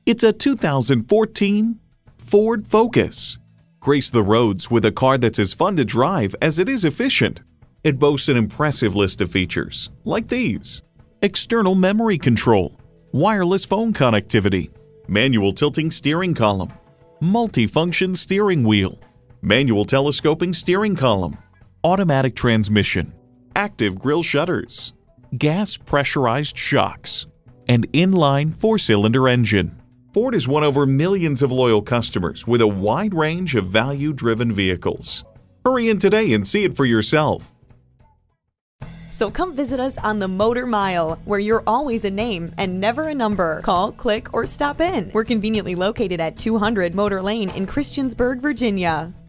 It's a 2014 Ford Focus. Grace the roads with a car that's as fun to drive as it is efficient. It boasts an impressive list of features, like these: external memory control, wireless phone connectivity, manual tilting steering column, multi-function steering wheel, manual telescoping steering column, automatic transmission, active grille shutters, gas pressurized shocks, and inline four-cylinder engine. Ford has won over millions of loyal customers with a wide range of value-driven vehicles. Hurry in today and see it for yourself. So come visit us on the Motor Mile, where you're always a name and never a number. Call, click, or stop in. We're conveniently located at 200 Motor Lane in Christiansburg, Virginia.